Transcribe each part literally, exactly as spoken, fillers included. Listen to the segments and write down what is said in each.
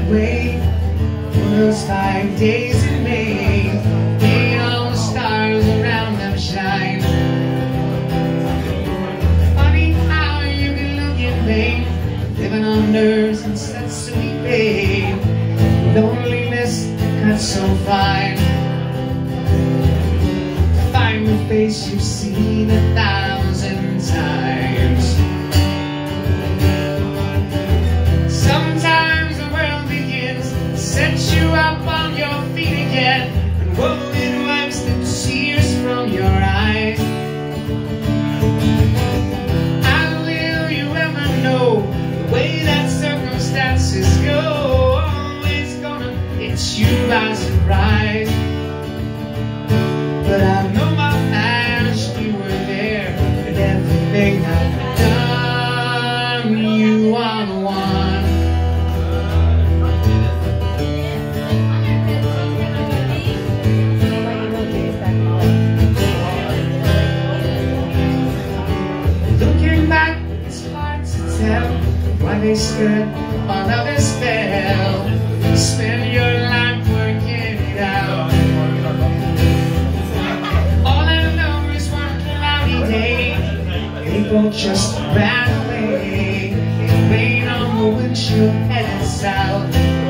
away for those five days in May. Made all the stars around them shine. Funny how you can look in vain, living on nerves and such sweet pain. Loneliness got so fine. Find the face you've seen a thousand times. Sometimes the world begins to set you up on your feet again, and whoa, it wipes the tears from your eyes. How will you ever know the way that circumstances go? Always gonna hit you by surprise. But I know my past, you were there, and everything I've done, you are the one. Looking back, it's hard to tell why they stood while others fell. You spend your life working it out. People just ran away. It rained on the windshield headed south.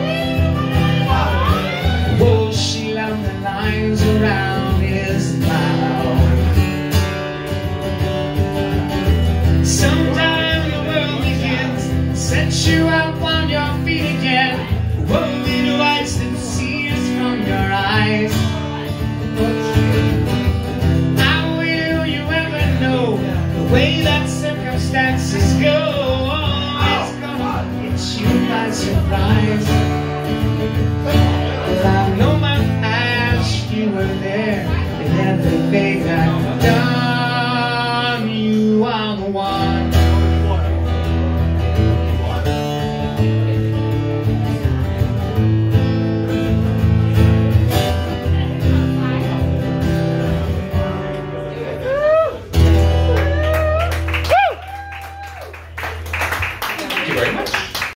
Whoa, she loved the lines around his mouth. Sometimes the world begins to set you up on your feet again. Whoa, it wipes the tears from your eyes. The way that circumstances go, it's gonna hit you by surprise. Well, I know